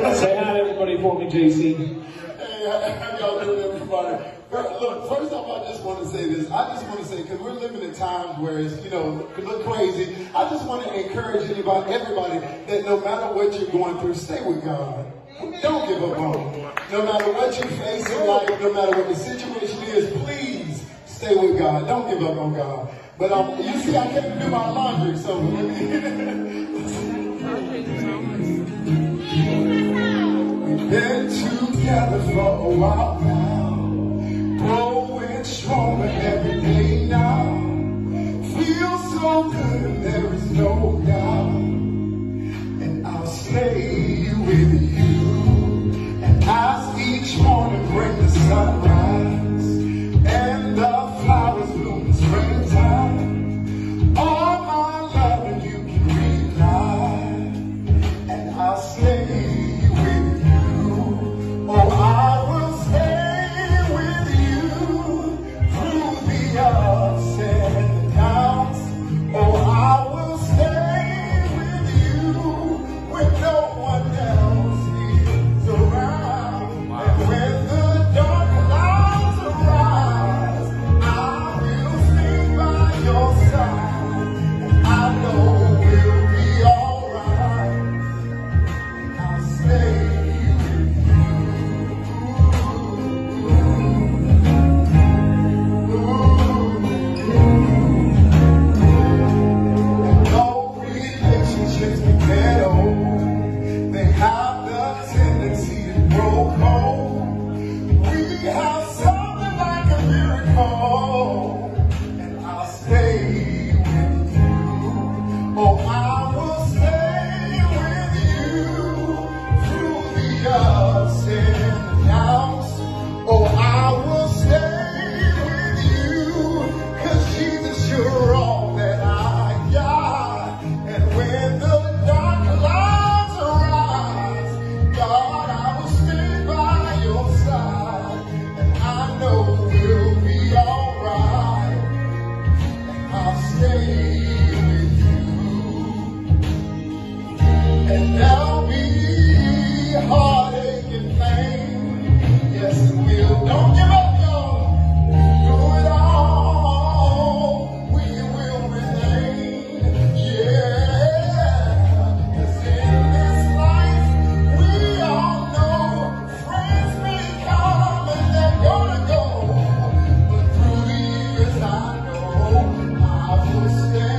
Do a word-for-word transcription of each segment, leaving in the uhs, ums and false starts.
Say hi to everybody for me, J C. Hey, how y'all doing, everybody? Look, first off, I just want to say this. I just want to say, because we're living in times where it's, you know, could look crazy. I just want to encourage anybody, everybody, that no matter what you're going through, stay with God. Don't give up on Him. No matter what you face in life, no matter what the situation is, please stay with God. Don't give up on God. But um, you see, I came to do my laundry, so we've been together for a while now, growing stronger every day now. Feels so good and there is no doubt, and I'll stay with you. And as each morning brings the sunrise and the flowers bloom in springtime, all my love and you can rely, and I'll stay with you. Oh, I will stay with you through the ups and the downs. Oh, I will stay with you when no one else is around. Wow. And when the dark clouds arise, I will stay by your side. And I know we'll be alright. I'll stay. And there'll be heartache and pain. Yes, it will. Don't give up, y'all. Through it all, we will remain. Yeah. 'Cause in this life, we all know friends may come and they're gonna go. But through the years, I know I will stay.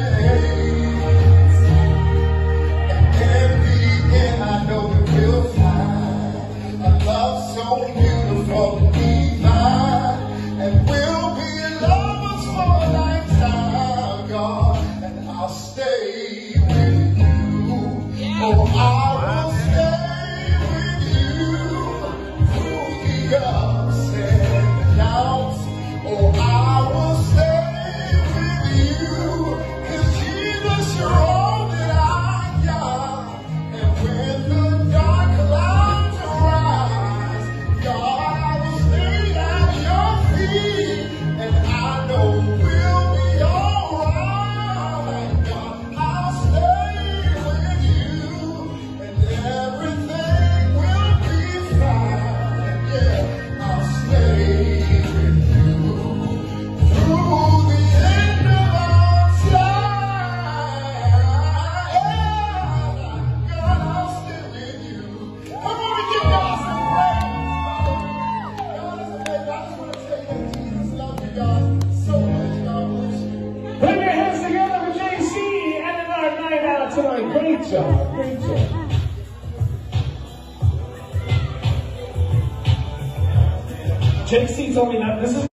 So beautiful, divine, and we'll be lovers for a lifetime, God, and I'll stay with you. Oh, I will stay with you through the ups and the downs. Oh, I will stay with you, 'cause Jesus, you're all that I got. And when the dark clouds arise, God, I will stay at your feet, and I know we'll be alright. God, I'll stay with you, and everything will be fine. Yeah, I'll stay with you through the end of our time. Yeah, God, I'll stay with you. Come on, we give God some praise. Put your hands together for J C and another night out tonight. Great job, great job. J C told me that this is